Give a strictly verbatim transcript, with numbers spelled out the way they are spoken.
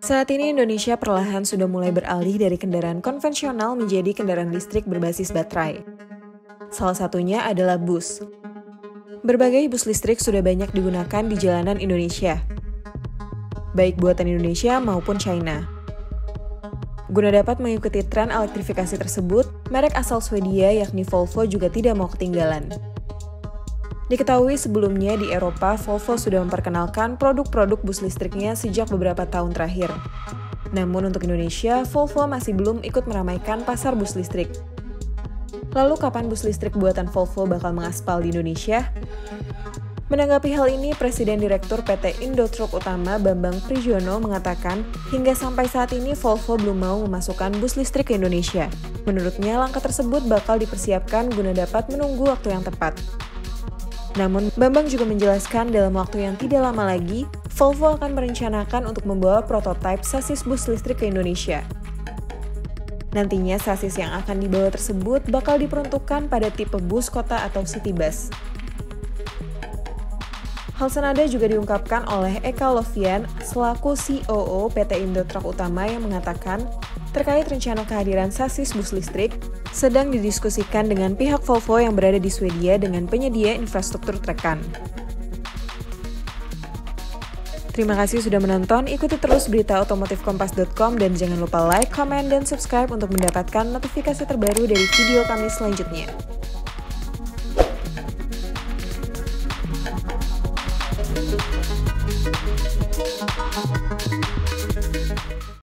Saat ini Indonesia perlahan sudah mulai beralih dari kendaraan konvensional menjadi kendaraan listrik berbasis baterai. Salah satunya adalah bus. Berbagai bus listrik sudah banyak digunakan di jalanan Indonesia, baik buatan Indonesia maupun China. Guna dapat mengikuti tren elektrifikasi tersebut, merek asal Swedia yakni Volvo juga tidak mau ketinggalan. Diketahui sebelumnya di Eropa, Volvo sudah memperkenalkan produk-produk bus listriknya sejak beberapa tahun terakhir. Namun untuk Indonesia, Volvo masih belum ikut meramaikan pasar bus listrik. Lalu kapan bus listrik buatan Volvo bakal mengaspal di Indonesia? Menanggapi hal ini, Presiden Direktur P T Indotruk Utama Bambang Prijono mengatakan, hingga sampai saat ini Volvo belum mau memasukkan bus listrik ke Indonesia. Menurutnya, langkah tersebut bakal dipersiapkan guna dapat menunggu waktu yang tepat. Namun, Bambang juga menjelaskan dalam waktu yang tidak lama lagi, Volvo akan merencanakan untuk membawa prototipe sasis bus listrik ke Indonesia. Nantinya, sasis yang akan dibawa tersebut bakal diperuntukkan pada tipe bus kota atau city bus. Hal senada juga diungkapkan oleh Eka Lovian selaku C O O P T Indotruk Utama yang mengatakan, terkait rencana kehadiran sasis bus listrik, sedang didiskusikan dengan pihak Volvo yang berada di Swedia dengan penyedia infrastruktur trekan. Terima kasih sudah menonton, ikuti terus berita otomotif kompas dot com dan jangan lupa like, komen, dan subscribe untuk mendapatkan notifikasi terbaru dari video kami selanjutnya. Thank you.